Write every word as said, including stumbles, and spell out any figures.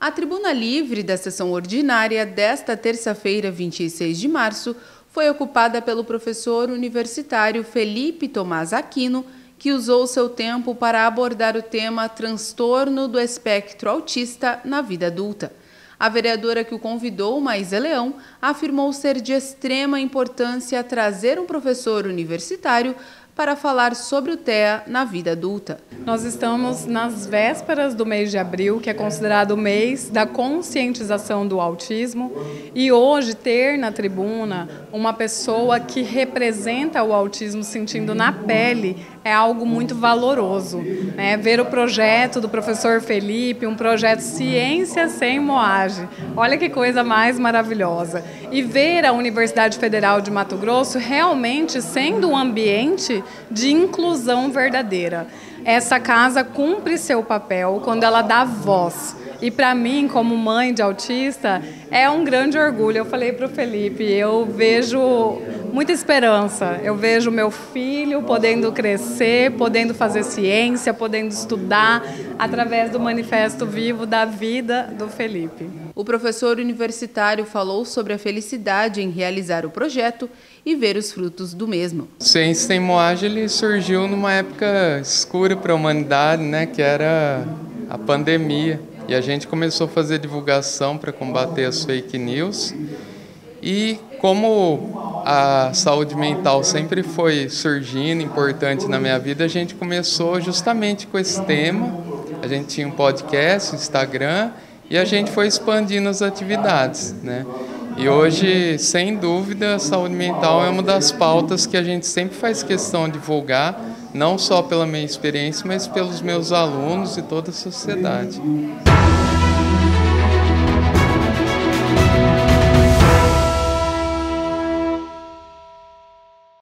A tribuna livre da sessão ordinária desta terça-feira, vinte e seis de março, foi ocupada pelo professor universitário Felipe Tomás Aquino, que usou seu tempo para abordar o tema transtorno do espectro autista na vida adulta. A vereadora que o convidou, Maísa Leão, afirmou ser de extrema importância trazer um professor universitário para falar sobre o T E A na vida adulta. Nós estamos nas vésperas do mês de abril, que é considerado o mês da conscientização do autismo, e hoje ter na tribuna uma pessoa que representa o autismo sentindo na pele é algo muito valoroso, né? Ver o projeto do professor Felipe, um projeto Ciência Sem Moagem, olha que coisa mais maravilhosa. E ver a Universidade Federal de Mato Grosso realmente sendo um ambiente de inclusão verdadeira. Essa casa cumpre seu papel quando ela dá voz. E para mim, como mãe de autista, é um grande orgulho. Eu falei para o Felipe, eu vejo muita esperança. Eu vejo meu filho podendo crescer, podendo fazer ciência, podendo estudar através do manifesto vivo da vida do Felipe. O professor universitário falou sobre a felicidade em realizar o projeto e ver os frutos do mesmo. Ciência Sem Moagem ele surgiu numa época escura para a humanidade, né, que era a pandemia. E a gente começou a fazer divulgação para combater as fake news. E como a saúde mental sempre foi surgindo, importante na minha vida, a gente começou justamente com esse tema. A gente tinha um podcast, um Instagram, e a gente foi expandindo as atividades, né? E hoje, sem dúvida, a saúde mental é uma das pautas que a gente sempre faz questão de divulgar, não só pela minha experiência, mas pelos meus alunos e toda a sociedade.